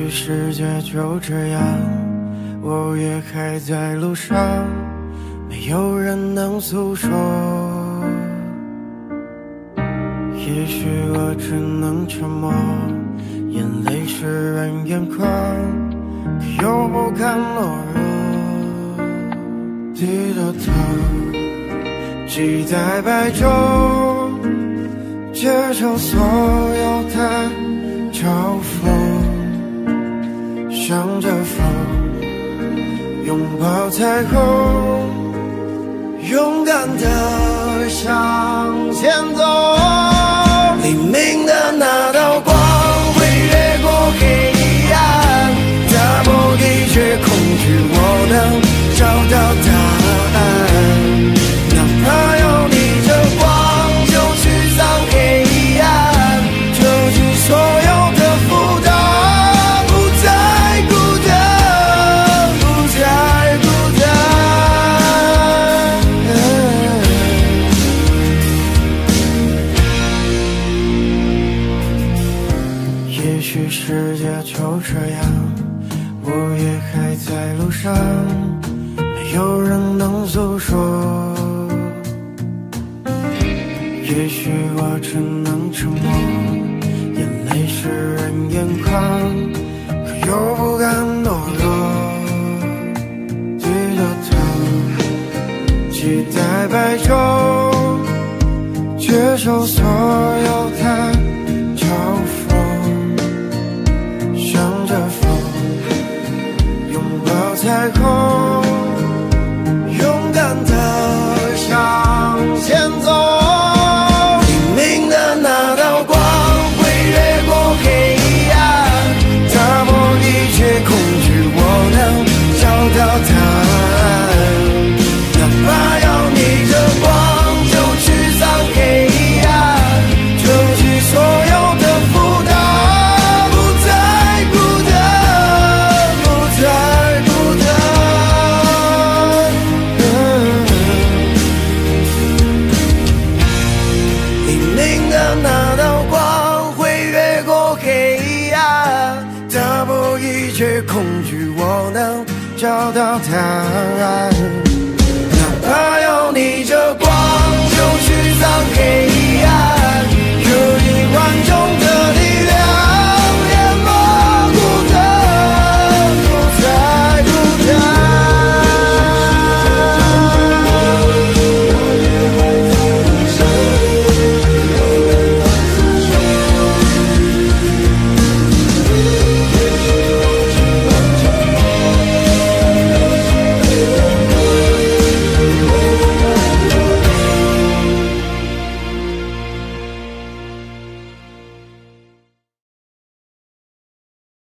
许世界就这样，我也还在路上，没有人能诉说。也许我只能沉默，眼泪湿润眼眶，可又不敢懦弱。低着头，期待白昼，接受所有的嘲讽，向着风，拥抱彩虹，勇敢地向前走。黎明的那道光会越过黑暗，打破一切恐惧，我能找到答案。哪怕要逆着光就驱散黑暗，抽去所有的负担，不再孤单，不再孤单。也许世界就这样，我也还在路上，没有人能诉说。也许我只能沉默，眼泪湿润眼眶，可又不敢懦弱。低着头，期待白昼，接受所有的嘲讽，向着风，拥抱彩虹，勇敢地向前走。找到答案，哪怕要逆着光就驱散黑暗，抽去所有的负担，不再孤单，不再孤单。黎明的那道光会越过黑暗，打破一切恐惧，我能找到答案。